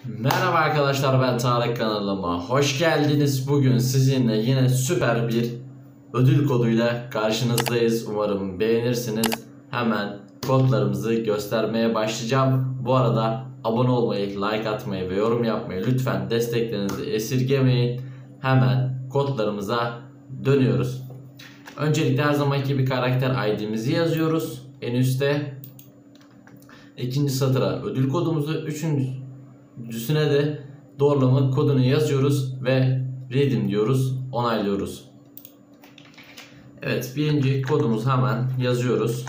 Merhaba arkadaşlar, ben Tarık, kanalıma hoş geldiniz. Bugün sizinle yine süper bir ödül koduyla karşınızdayız. Umarım beğenirsiniz. Hemen kodlarımızı göstermeye başlayacağım. Bu arada abone olmayı, like atmayı ve yorum yapmayı lütfen desteklerinizi esirgemeyin. Hemen kodlarımıza dönüyoruz. Öncelikle her zamanki bir karakter ID'mizi yazıyoruz en üstte. İkinci satıra ödül kodumuzu, üçüncüsüne de doğrulama kodunu yazıyoruz ve redeem diyoruz, onaylıyoruz. Evet, birinci kodumuzu hemen yazıyoruz.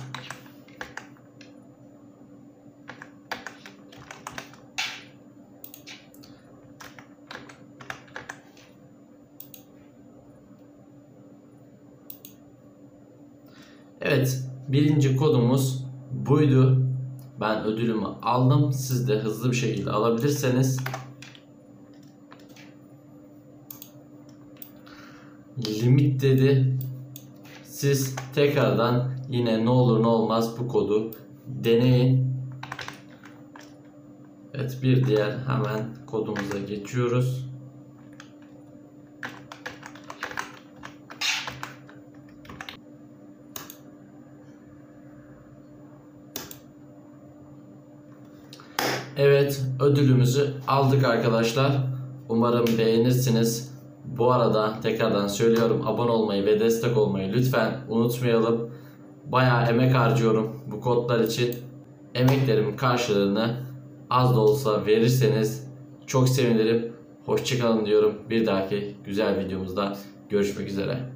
Evet, birinci kodumuz buydu. Ben ödülümü aldım. Siz de hızlı bir şekilde alabilirseniz. Limit dedi. Siz tekrardan yine ne olur ne olmaz bu kodu deneyin. Evet, bir diğer hemen kodumuza geçiyoruz. Evet, ödülümüzü aldık arkadaşlar. Umarım beğenirsiniz. Bu arada tekrardan söylüyorum, abone olmayı ve destek olmayı lütfen unutmayalım. Bayağı emek harcıyorum bu kodlar için. Emeklerimin karşılığını az da olsa verirseniz çok sevinirim. Hoşça kalın diyorum. Bir dahaki güzel videomuzda görüşmek üzere.